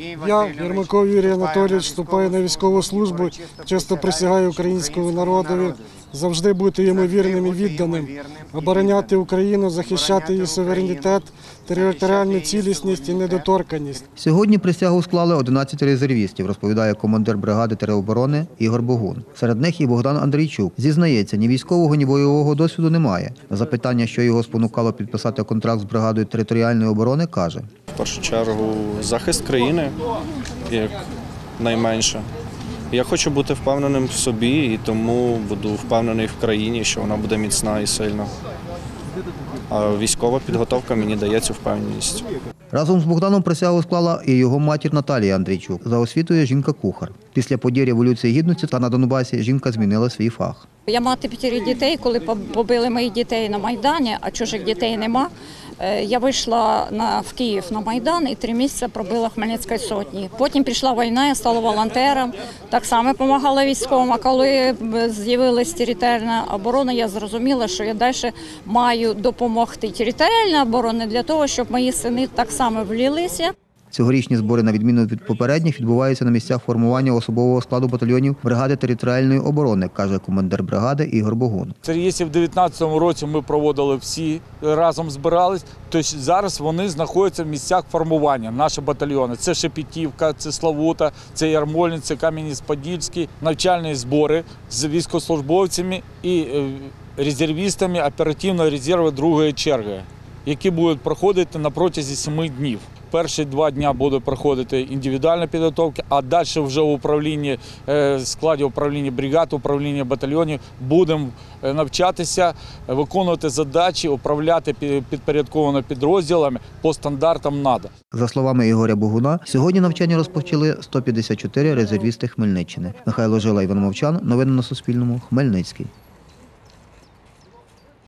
Я, Єрмаков Юрій Анатолійович, вступаю на військову службу, чесно присягаю українському народові завжди бути йому вірним і відданим, обороняти Україну, захищати її суверенітет, територіальну цілісність і недоторканність. Сьогодні присягу склали 11 резервістів, розповідає командир бригади тероборони Ігор Богун. Серед них і Богдан Андрійчук. Зізнається, ні військового, ні бойового досвіду немає. На запитання, що його спонукало підписати контракт з бригадою територіальної оборони, каже: в першу чергу захист країни, як найменше. Я хочу бути впевненим в собі і тому буду впевнений в країні, що вона буде міцна і сильна. А військова підготовка мені дає цю впевненість. Разом з Богданом присягу склала і його матір Наталія Андрійчук. За освітою жінка-кухар. Після подій Революції Гідності та на Донбасі жінка змінила свій фах. Я мати 5 дітей, коли побили моїх дітей на Майдані, а чужих дітей нема. Я вийшла в Київ на Майдан і 3 місяці пробила Хмельницької сотні. Потім пішла війна, я стала волонтером, так само допомагала військовим. А коли з'явилася територіальна оборона, я зрозуміла, що я далі маю допомогти територіальній обороні для того, щоб мої сини так само влилися. Цьогорічні збори, на відміну від попередніх, відбуваються на місцях формування особового складу батальйонів бригади територіальної оборони, каже командир бригади Ігор Богун. Це якщо в 2019 році ми проводили всі, разом збирались, то зараз вони знаходяться в місцях формування, наші батальйони. Це Шепетівка, це Славута, це Ярмолинці, це Кам'янець-Подільський, навчальні збори з військовослужбовцями і резервістами оперативного резерву другої черги, які будуть проходити на протязі 7 днів. Перші 2 дні буде проходити індивідуальна підготовка, а далі вже в управлінні, складі управління бригад, управління батальйонів будемо навчатися, виконувати задачі, управляти підпорядкованими підрозділами по стандартам НАТО. За словами Ігоря Богуна, сьогодні навчання розпочали 154 резервісти Хмельниччини. Михайло Жила, Іван Мовчан. Новини на Суспільному. Хмельницький.